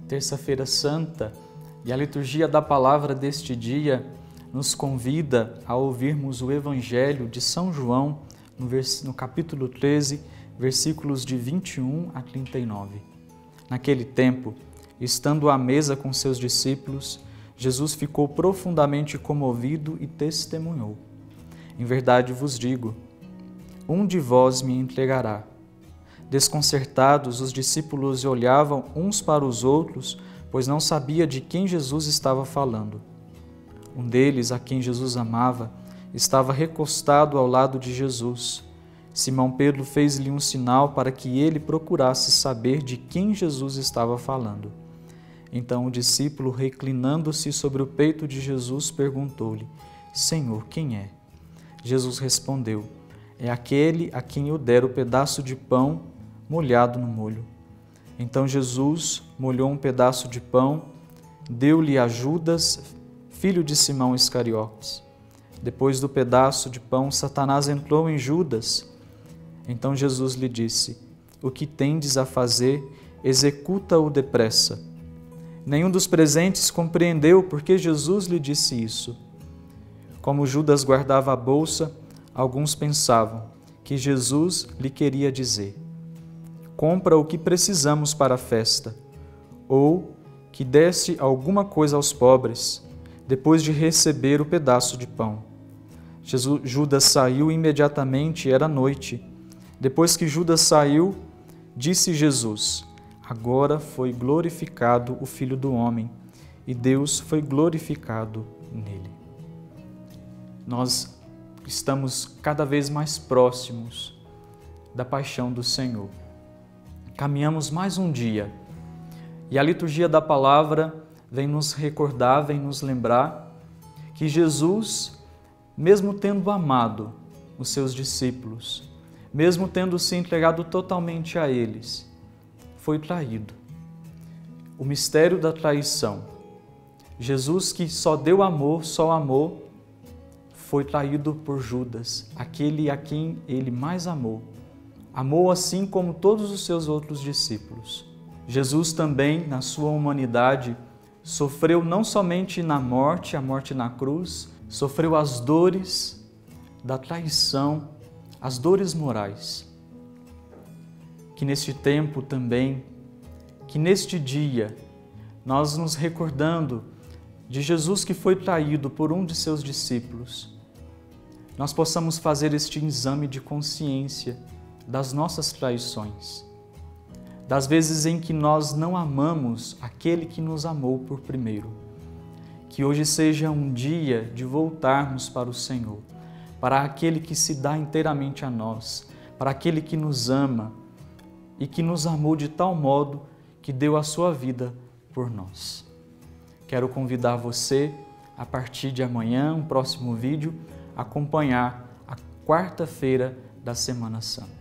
Terça-feira Santa, e a liturgia da palavra deste dia nos convida a ouvirmos o Evangelho de São João, no capítulo 13, versículos de 21 a 39. Naquele tempo, estando à mesa com seus discípulos, Jesus ficou profundamente comovido e testemunhou: em verdade vos digo, um de vós me entregará. Desconcertados, os discípulos olhavam uns para os outros, pois não sabia de quem Jesus estava falando. Um deles, a quem Jesus amava, estava recostado ao lado de Jesus. Simão Pedro fez-lhe um sinal para que ele procurasse saber de quem Jesus estava falando. Então o discípulo, reclinando-se sobre o peito de Jesus, perguntou-lhe: Senhor, quem é? Jesus respondeu: é aquele a quem eu der o pedaço de pão molhado no molho. Então Jesus molhou um pedaço de pão, deu-lhe a Judas, filho de Simão Iscariotes. Depois do pedaço de pão, Satanás entrou em Judas. Então Jesus lhe disse: o que tendes a fazer, executa-o depressa. Nenhum dos presentes compreendeu por que Jesus lhe disse isso. Como Judas guardava a bolsa, alguns pensavam que Jesus lhe queria dizer: compra o que precisamos para a festa, ou que desse alguma coisa aos pobres, depois de receber o pedaço de pão. Judas saiu imediatamente, era noite. Depois que Judas saiu, disse Jesus: agora foi glorificado o Filho do Homem, e Deus foi glorificado nele. Nós estamos cada vez mais próximos da paixão do Senhor. Caminhamos mais um dia e a liturgia da palavra vem nos recordar, vem nos lembrar que Jesus, mesmo tendo amado os seus discípulos, mesmo tendo se entregado totalmente a eles, foi traído. O mistério da traição. Jesus, que só deu amor, só amou, foi traído por Judas, aquele a quem ele mais amou. Amou assim como todos os seus outros discípulos. Jesus também, na sua humanidade, sofreu não somente na morte, a morte na cruz, sofreu as dores da traição, as dores morais. Que neste tempo também, que neste dia, nós nos recordando de Jesus que foi traído por um de seus discípulos, nós possamos fazer este exame de consciência das nossas traições, das vezes em que nós não amamos aquele que nos amou por primeiro. Que hoje seja um dia de voltarmos para o Senhor, para aquele que se dá inteiramente a nós, para aquele que nos ama e que nos amou de tal modo que deu a sua vida por nós. Quero convidar você, a partir de amanhã, um próximo vídeo, a acompanhar a quarta-feira da Semana Santa.